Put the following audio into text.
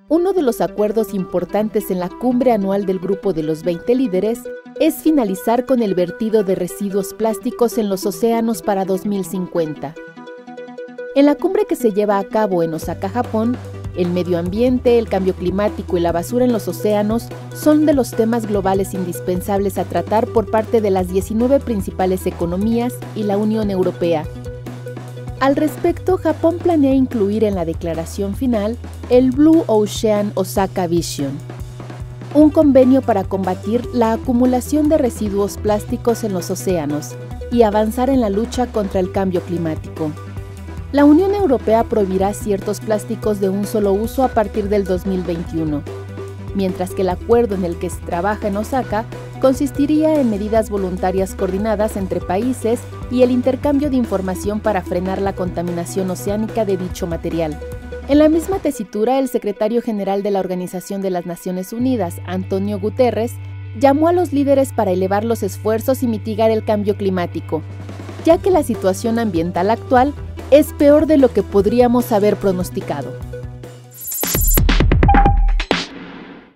Uno de los acuerdos importantes en la cumbre anual del Grupo de los 20 líderes es finalizar con el vertido de residuos plásticos en los océanos para 2050. En la cumbre que se lleva a cabo en Osaka, Japón, el medio ambiente, el cambio climático y la basura en los océanos son de los temas globales indispensables a tratar por parte de las 19 principales economías y la Unión Europea. Al respecto, Japón planea incluir en la declaración final el Blue Ocean Osaka Vision, un convenio para combatir la acumulación de residuos plásticos en los océanos y avanzar en la lucha contra el cambio climático. La Unión Europea prohibirá ciertos plásticos de un solo uso a partir del 2021, mientras que el acuerdo en el que se trabaja en Osaka consistiría en medidas voluntarias coordinadas entre países y el intercambio de información para frenar la contaminación oceánica de dicho material. En la misma tesitura, el secretario general de la Organización de las Naciones Unidas, Antonio Guterres, llamó a los líderes para elevar los esfuerzos y mitigar el cambio climático, ya que la situación ambiental actual es peor de lo que podríamos haber pronosticado.